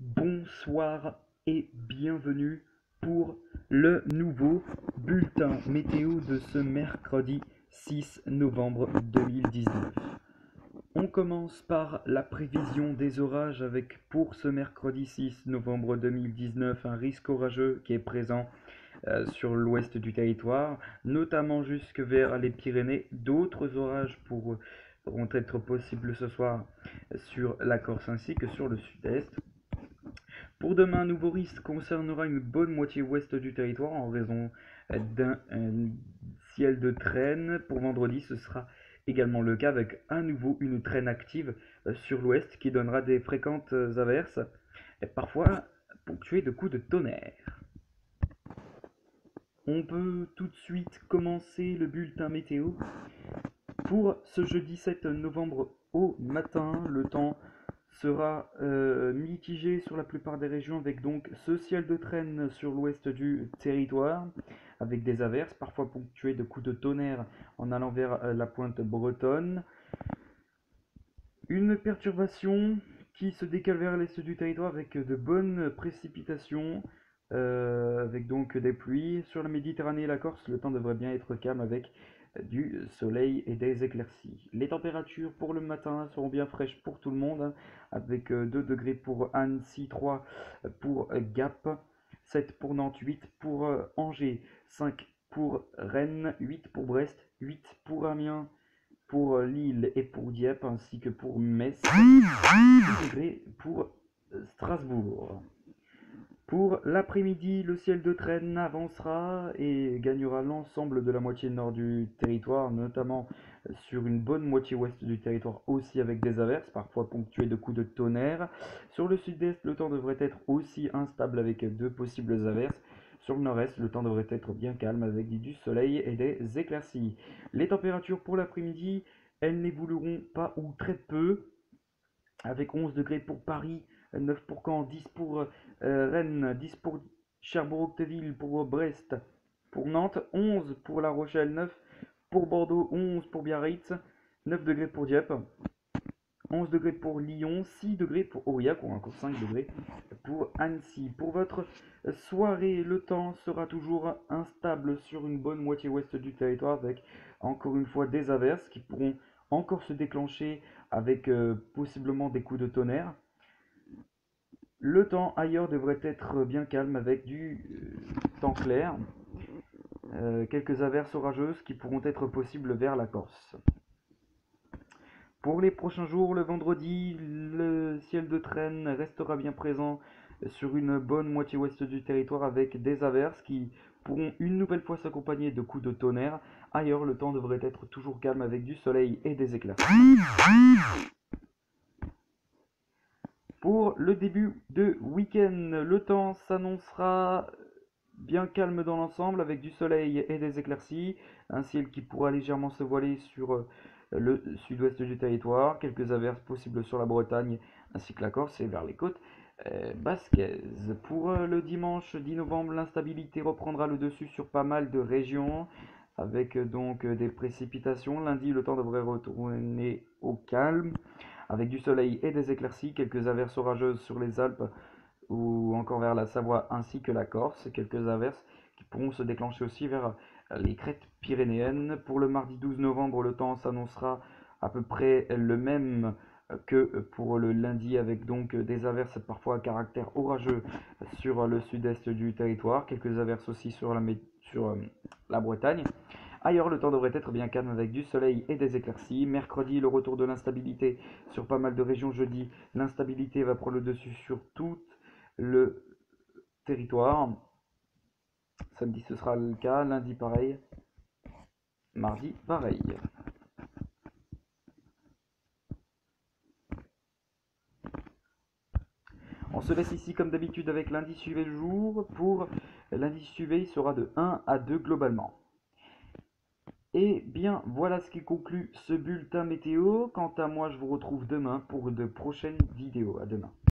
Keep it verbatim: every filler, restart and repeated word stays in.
Bonsoir et bienvenue pour le nouveau bulletin météo de ce mercredi six novembre deux mille dix-neuf. On commence par la prévision des orages avec pour ce mercredi six novembre deux mille dix-neuf un risque orageux qui est présent euh, sur l'ouest du territoire, notamment jusque vers les Pyrénées. D'autres orages pour, pourront être possibles ce soir sur la Corse ainsi que sur le sud-est. Pour demain, un nouveau risque concernera une bonne moitié ouest du territoire en raison d'un ciel de traîne. Pour vendredi, ce sera également le cas avec à nouveau une traîne active sur l'ouest qui donnera des fréquentes averses, et parfois ponctuées de coups de tonnerre. On peut tout de suite commencer le bulletin météo. Pour ce jeudi sept novembre au matin, le temps sera euh, mitigé sur la plupart des régions avec donc ce ciel de traîne sur l'ouest du territoire avec des averses parfois ponctuées de coups de tonnerre en allant vers euh, la pointe bretonne. Une perturbation qui se décale vers l'est du territoire avec de bonnes précipitations euh, avec donc des pluies. Sur la Méditerranée et la Corse, le temps devrait bien être calme avec du soleil et des éclaircies. Les températures pour le matin seront bien fraîches pour tout le monde, hein, avec deux degrés pour Annecy, trois pour Gap, sept pour Nantes, huit pour Angers, cinq pour Rennes, huit pour Brest, huit pour Amiens, pour Lille et pour Dieppe, ainsi que pour Metz, dix degrés pour Strasbourg. Pour l'après-midi, le ciel de traîne avancera et gagnera l'ensemble de la moitié nord du territoire, notamment sur une bonne moitié ouest du territoire aussi avec des averses, parfois ponctuées de coups de tonnerre. Sur le sud-est, le temps devrait être aussi instable avec deux possibles averses. Sur le nord-est, le temps devrait être bien calme avec du soleil et des éclaircies. Les températures pour l'après-midi, elles n'évolueront pas ou très peu, avec onze degrés pour Paris, neuf pour Caen, dix pour euh, Rennes, dix pour Cherbourg-Octeville, pour Brest, pour Nantes, onze pour La Rochelle, neuf pour Bordeaux, onze pour Biarritz, neuf degrés pour Dieppe, onze degrés pour Lyon, six degrés pour Aurillac, ou encore cinq degrés pour Annecy. Pour votre soirée, le temps sera toujours instable sur une bonne moitié ouest du territoire avec encore une fois des averses qui pourront encore se déclencher avec euh, possiblement des coups de tonnerre. Le temps ailleurs devrait être bien calme avec du euh, temps clair. Euh, quelques averses orageuses qui pourront être possibles vers la Corse. Pour les prochains jours, le vendredi, le ciel de traîne restera bien présent sur une bonne moitié ouest du territoire avec des averses qui pourront une nouvelle fois s'accompagner de coups de tonnerre. Ailleurs, le temps devrait être toujours calme avec du soleil et des éclaircies. Pour le début de week-end, le temps s'annoncera bien calme dans l'ensemble avec du soleil et des éclaircies, un ciel qui pourra légèrement se voiler sur le sud-ouest du territoire, quelques averses possibles sur la Bretagne ainsi que la Corse et vers les côtes euh, basquaises. Pour le dimanche dix novembre, l'instabilité reprendra le dessus sur pas mal de régions avec donc des précipitations. Lundi, le temps devrait retourner au calme avec du soleil et des éclaircies, quelques averses orageuses sur les Alpes ou encore vers la Savoie ainsi que la Corse, quelques averses qui pourront se déclencher aussi vers les crêtes pyrénéennes. Pour le mardi douze novembre, le temps s'annoncera à peu près le même que pour le lundi avec donc des averses parfois à caractère orageux sur le sud-est du territoire, quelques averses aussi sur la, sur la Bretagne. Ailleurs, le temps devrait être bien calme avec du soleil et des éclaircies. Mercredi, le retour de l'instabilité sur pas mal de régions. Jeudi, l'instabilité va prendre le dessus sur tout le territoire. Samedi, ce sera le cas. Lundi, pareil. Mardi, pareil. On se laisse ici comme d'habitude avec l'indice U V le jour. Pour l'indice U V, il sera de un à deux globalement. Et bien, voilà ce qui conclut ce bulletin météo. Quant à moi, je vous retrouve demain pour de prochaines vidéos. À demain.